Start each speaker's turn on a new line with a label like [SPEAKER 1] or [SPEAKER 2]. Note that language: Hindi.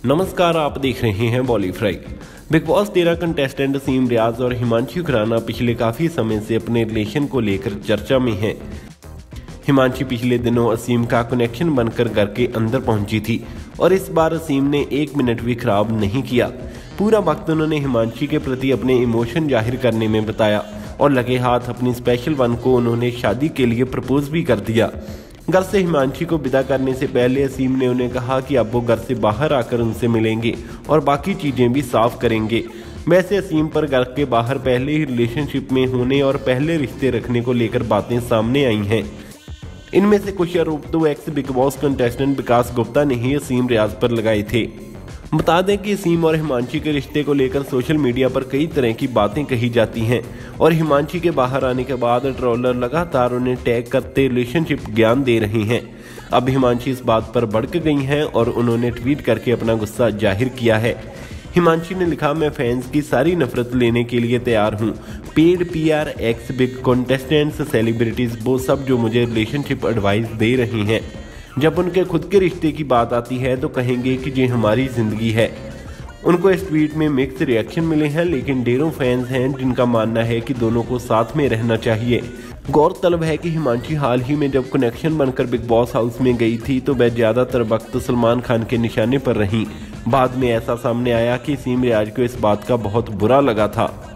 [SPEAKER 1] नमस्कार, आप देख रहे हैं Bollyfry. Bigg Boss 13 contestant Asim Riaz और हिमांशी खुराना पिछले काफी समय से अपने रिलेशन को लेकर चर्चा में हैं। हिमांशी पिछले दिनों असीम का कनेक्शन बनकर घर के अंदर पहुंची थी और इस बार असीम ने 1 मिनट भी खराब नहीं किया। पूरा वक्त उन्होंने हिमांशी के प्रति अपने इमोशन जाहिर करने में बताया और लगे हाथ अपनी स्पेशल वन को उन्होंने शादी के लिए प्रपोज भी कर दिया। घर से हिमांशी को विदा करने से पहले असीम ने उन्हें कहा कि अब वो घर से बाहर आकर उनसे मिलेंगे और बाकी चीजें भी साफ करेंगे। वैसे असीम पर घर के बाहर पहले ही रिलेशनशिप में होने और पहले रिश्ते रखने को लेकर बातें सामने आई हैं। इनमें से कुछ आरोप तो ex Bigg Boss contestant Vikas Gupta ने ही असीम रियाज पर लगाए थे। बता दें कि असीम और हिमांशी के रिश्ते को लेकर सोशल मीडिया पर कई तरह की बातें कही जाती हैं और हिमांशी के बाहर आने के बाद ट्रोलर लगातार उन्हें टैग करते रिलेशनशिप ज्ञान दे रहे हैं। अब हिमांशी इस बात पर भड़क गई हैं और उन्होंने ट्वीट करके अपना गुस्सा जाहिर किया है। हिमांशी ने लिखा, मैं फैंस की सारी नफरत लेने के लिए तैयार हूँ। Paid PR, ex Bigg contestants, celebrities, वो सब जो मुझे रिलेशनशिप एडवाइस दे रही हैं, जब उनके खुद के रिश्ते की बात आती है तो कहेंगे कि ये हमारी जिंदगी है। उनको इस ट्वीट में मिक्स रिएक्शन मिले हैं, लेकिन ढेरों फैंस हैं जिनका मानना है कि दोनों को साथ में रहना चाहिए। गौरतलब है कि हिमांशी हाल ही में जब कनेक्शन बनकर बिग बॉस हाउस में गई थी तो वह ज्यादातर वक्त सलमान खान के निशाने पर रहीं। बाद में ऐसा सामने आया कि असीम रियाज को इस बात का बहुत बुरा लगा था।